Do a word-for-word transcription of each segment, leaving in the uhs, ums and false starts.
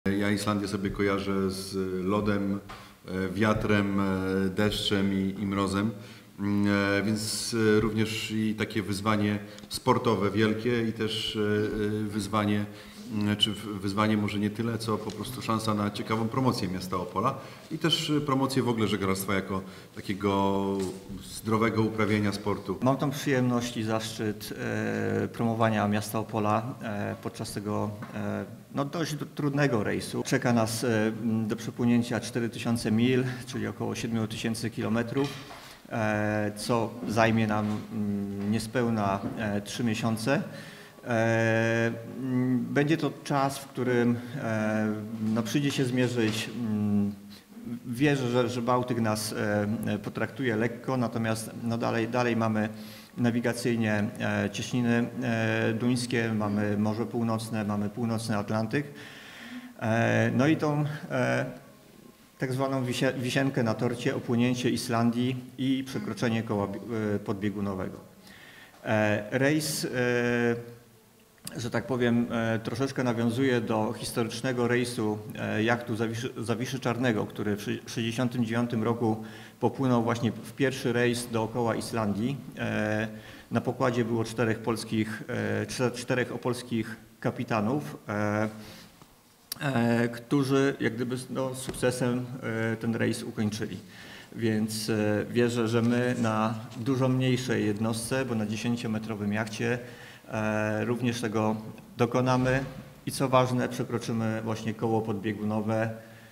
Ja Islandię sobie kojarzę z lodem, wiatrem, deszczem i, i mrozem, więc również i takie wyzwanie sportowe wielkie i też wyzwanie, czy wyzwanie może nie tyle, co po prostu szansa na ciekawą promocję miasta Opola i też promocję w ogóle żeglarstwa jako takiego zdrowego uprawiania sportu. Mam tą przyjemność i zaszczyt e, promowania miasta Opola e, podczas tego e, no, dość trudnego rejsu. Czeka nas e, do przepłynięcia cztery tysiące mil, czyli około siedem tysięcy kilometrów, e, co zajmie nam m, niespełna e, trzy miesiące. E, będzie to czas, w którym e, no, przyjdzie się zmierzyć. M, Wierzę, że, że Bałtyk nas e, potraktuje lekko, natomiast no dalej, dalej mamy nawigacyjnie e, cieśniny e, duńskie, mamy Morze Północne, mamy Północny Atlantyk. E, no i tą e, tak zwaną wisie, wisienkę na torcie, opłynięcie Islandii i przekroczenie koła e, podbiegunowego. E, rejs, e, że tak powiem, troszeczkę nawiązuje do historycznego rejsu jachtu Zawiszy, Zawiszy Czarnego, który w tysiąc dziewięćset sześćdziesiątym dziewiątym roku popłynął właśnie w pierwszy rejs dookoła Islandii. Na pokładzie było czterech polskich, czterech opolskich kapitanów, którzy jak gdyby no, z sukcesem ten rejs ukończyli. Więc wierzę, że my na dużo mniejszej jednostce, bo na dziesięciometrowym jachcie, również tego dokonamy i co ważne, przekroczymy właśnie koło podbiegunowe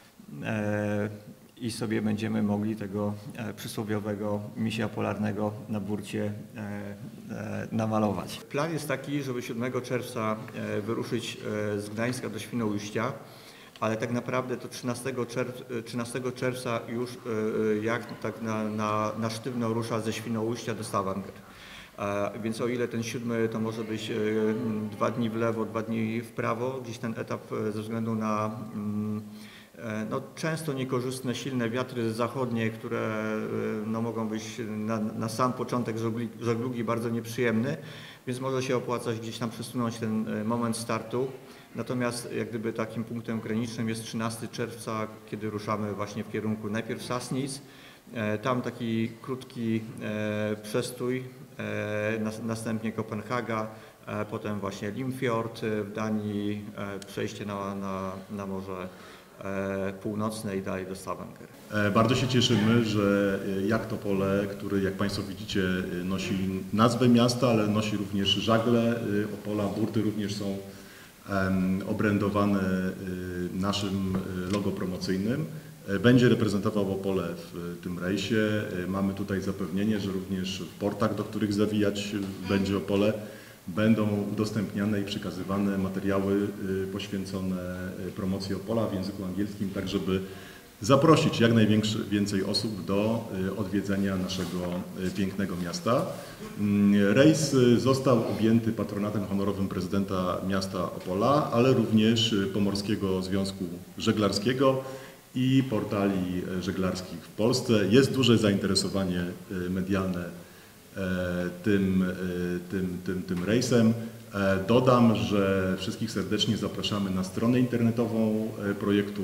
i sobie będziemy mogli tego przysłowiowego misia polarnego na burcie namalować. Plan jest taki, żeby siódmego czerwca wyruszyć z Gdańska do Świnoujścia, ale tak naprawdę to trzynastego czerwca już jacht tak na, na, na sztywno rusza ze Świnoujścia do Stavanger. Więc o ile ten siódmy to może być dwa dni w lewo, dwa dni w prawo, gdzieś ten etap ze względu na no, często niekorzystne, silne wiatry zachodnie, które no, mogą być na, na sam początek żeglugi, żeglugi bardzo nieprzyjemny, więc może się opłacać gdzieś tam przesunąć ten moment startu. Natomiast jak gdyby takim punktem granicznym jest trzynastego czerwca, kiedy ruszamy właśnie w kierunku najpierw Sassnitz, tam taki krótki przestój, następnie Kopenhaga, potem właśnie Limfjord w Danii, przejście na, na, na Morze Północne i dalej do Stavanger. Bardzo się cieszymy, że jacht Opole, który jak Państwo widzicie nosi nazwę miasta, ale nosi również żagle Opola, burty również są obrędowane naszym logo promocyjnym. Będzie reprezentował Opole w tym rejsie. Mamy tutaj zapewnienie, że również w portach, do których zawijać będzie Opole, będą udostępniane i przekazywane materiały poświęcone promocji Opola w języku angielskim, tak żeby zaprosić jak najwięcej osób do odwiedzenia naszego pięknego miasta. Rejs został objęty patronatem honorowym prezydenta miasta Opola, ale również Pomorskiego Związku Żeglarskiego i portali żeglarskich w Polsce. Jest duże zainteresowanie medialne tym, tym, tym, tym rejsem. Dodam, że wszystkich serdecznie zapraszamy na stronę internetową projektu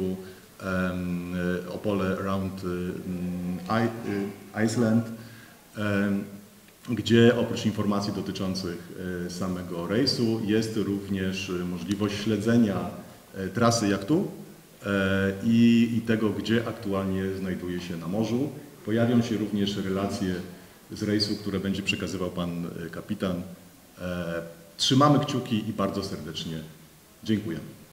Opole Around Iceland, gdzie oprócz informacji dotyczących samego rejsu jest również możliwość śledzenia trasy jachtu i, i tego, gdzie aktualnie znajduje się na morzu. Pojawią się również relacje z rejsu, które będzie przekazywał pan kapitan. Trzymamy kciuki i bardzo serdecznie dziękujemy.